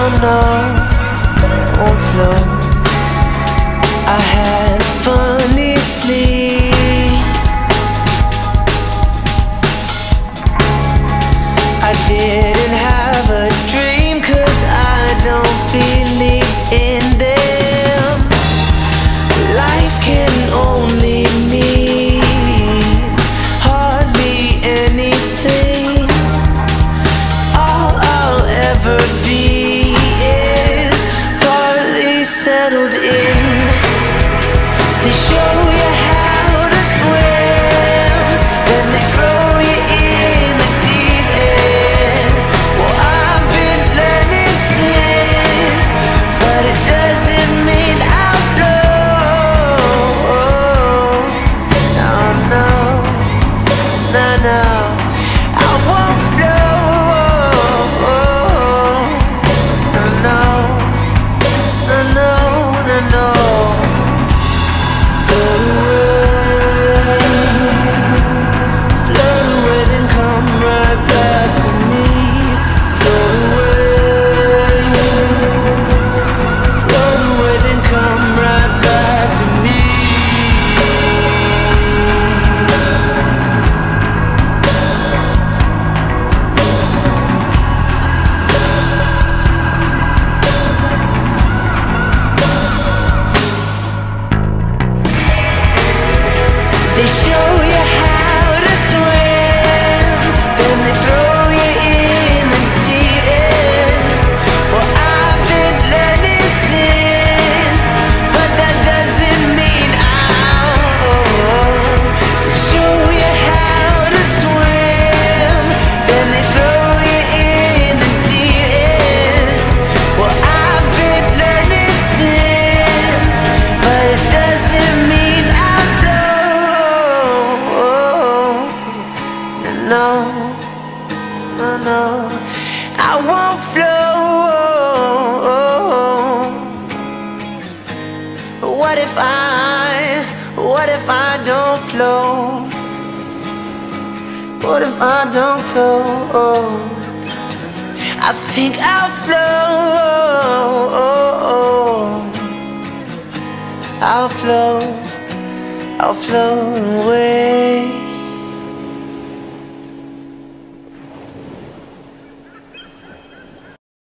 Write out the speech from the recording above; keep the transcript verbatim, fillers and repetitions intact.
no, won't flow. I had funny sleep. I didn't have a dream, 'cause I don't believe in them. Life can only mean hardly anything. All I'll ever be is partly settled in. They show you how to swim, then they throw you in the deep end. Well, I've been learning since, but it doesn't mean I'll flow. No, no, no, no, I won't flow. No, no, no, no, no, no. Float away, float away, then come right back to me. Float away, float away, then come right back to me. They show you how to swim, then they throw you in the deep end. Well, I've been learning since, but that doesn't mean I'll. They show you how to swim, then they throw you in the deep end. Well, I've been learning since, but it doesn't mean I'll flow. No, no, no, I won't flow. What if I, what if I don't flow? What if I don't flow? I think I'll flow. I'll flow, I'll flow away.